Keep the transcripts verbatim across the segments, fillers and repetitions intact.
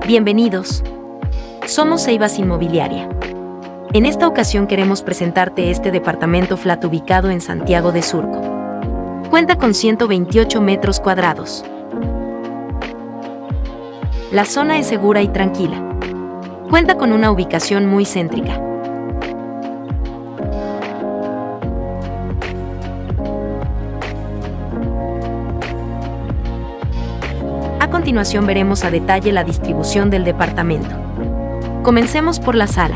Bienvenidos. Somos Eivas Inmobiliaria. En esta ocasión queremos presentarte este departamento flat ubicado en Santiago de Surco. Cuenta con ciento veintiocho metros cuadrados. La zona es segura y tranquila. Cuenta con una ubicación muy céntrica. A continuación veremos a detalle la distribución del departamento. Comencemos por la sala.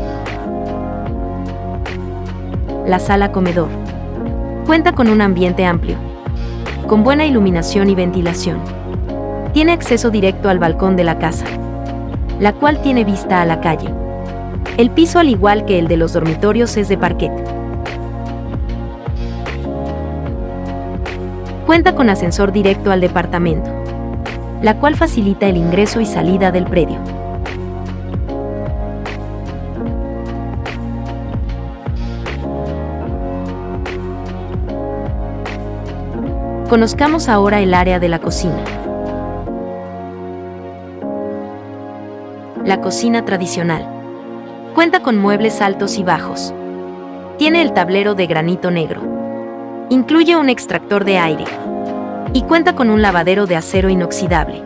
La sala comedor. Cuenta con un ambiente amplio, con buena iluminación y ventilación. Tiene acceso directo al balcón de la casa, la cual tiene vista a la calle. El piso, al igual que el de los dormitorios, es de parquet. Cuenta con ascensor directo al departamento, la cual facilita el ingreso y salida del predio. Conozcamos ahora el área de la cocina. La cocina tradicional. Cuenta con muebles altos y bajos. Tiene el tablero de granito negro. Incluye un extractor de aire. Y cuenta con un lavadero de acero inoxidable.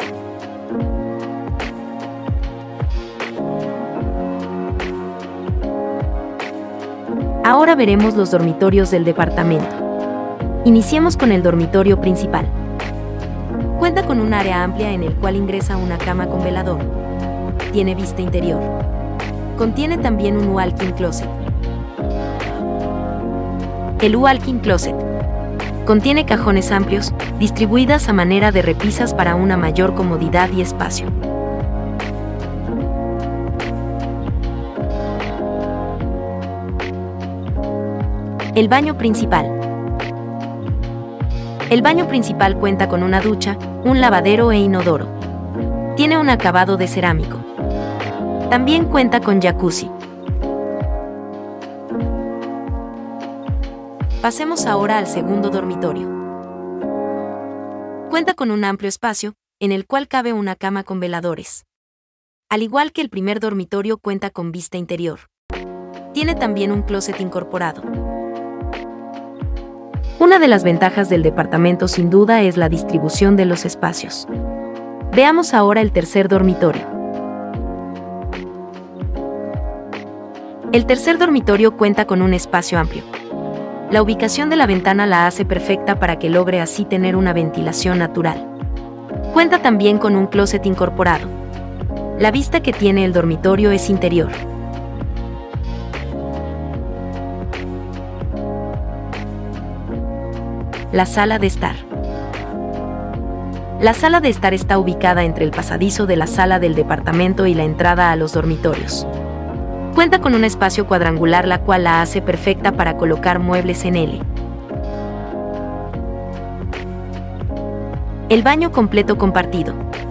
Ahora veremos los dormitorios del departamento. Iniciemos con el dormitorio principal. Cuenta con un área amplia en el cual ingresa una cama con velador. Tiene vista interior. Contiene también un walk-in closet. El walk-in closet contiene cajones amplios, distribuidas a manera de repisas para una mayor comodidad y espacio. El baño principal. El baño principal cuenta con una ducha, un lavadero e inodoro. Tiene un acabado de cerámico. También cuenta con jacuzzi. Pasemos ahora al segundo dormitorio. Cuenta con un amplio espacio, en el cual cabe una cama con veladores. Al igual que el primer dormitorio, cuenta con vista interior. Tiene también un closet incorporado. Una de las ventajas del departamento sin duda es la distribución de los espacios. Veamos ahora el tercer dormitorio. El tercer dormitorio cuenta con un espacio amplio. La ubicación de la ventana la hace perfecta para que logre así tener una ventilación natural. Cuenta también con un closet incorporado. La vista que tiene el dormitorio es interior. La sala de estar. La sala de estar está ubicada entre el pasadizo de la sala del departamento y la entrada a los dormitorios. Cuenta con un espacio cuadrangular, la cual la hace perfecta para colocar muebles en él. El baño completo compartido.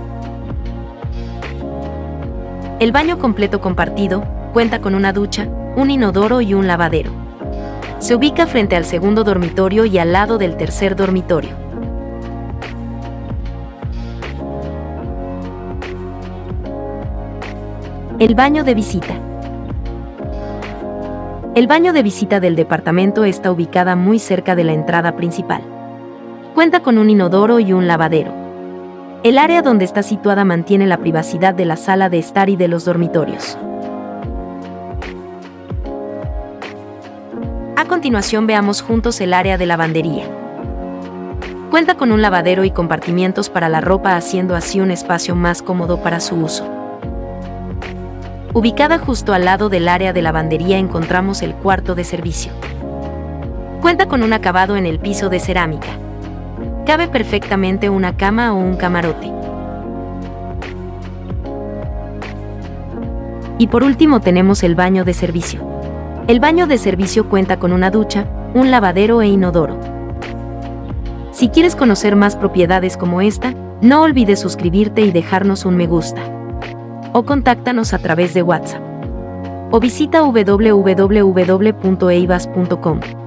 El baño completo compartido cuenta con una ducha, un inodoro y un lavadero. Se ubica frente al segundo dormitorio y al lado del tercer dormitorio. El baño de visita. El baño de visita del departamento está ubicada muy cerca de la entrada principal. Cuenta con un inodoro y un lavadero. El área donde está situada mantiene la privacidad de la sala de estar y de los dormitorios. A continuación veamos juntos el área de lavandería. Cuenta con un lavadero y compartimientos para la ropa, haciendo así un espacio más cómodo para su uso. Ubicada justo al lado del área de lavandería encontramos el cuarto de servicio. Cuenta con un acabado en el piso de cerámica. Cabe perfectamente una cama o un camarote. Y por último tenemos el baño de servicio. El baño de servicio cuenta con una ducha, un lavadero e inodoro. Si quieres conocer más propiedades como esta, no olvides suscribirte y dejarnos un me gusta. O contáctanos a través de WhatsApp. O visita w w w punto eivas punto com.